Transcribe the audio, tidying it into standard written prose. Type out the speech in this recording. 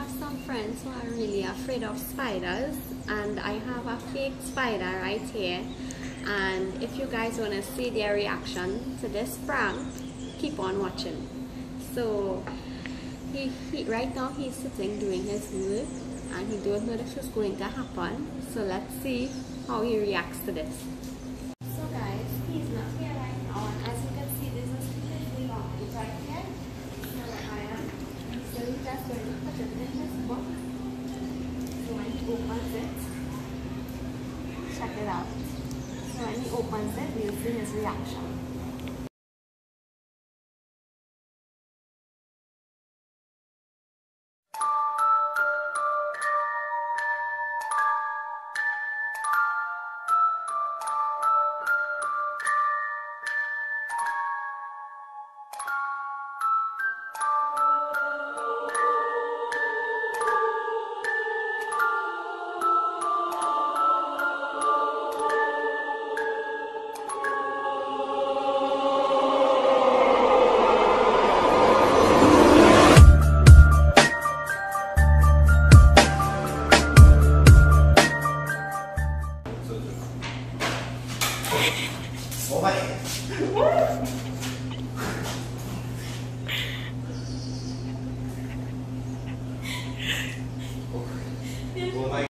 have some friends who are really afraid of spiders, and I have a fake spider right here. And if you guys want to see their reaction to this prank, keep on watching. So right now he's sitting doing his work and he don't know this is going to happen. So let's see how he reacts to this. So guys, he's not here right now, and as you can see, this is completely locked right here. So he's just going to put it in his book. So when he opens it, check it out. So when he opens it, we'll see his reaction. Oh my!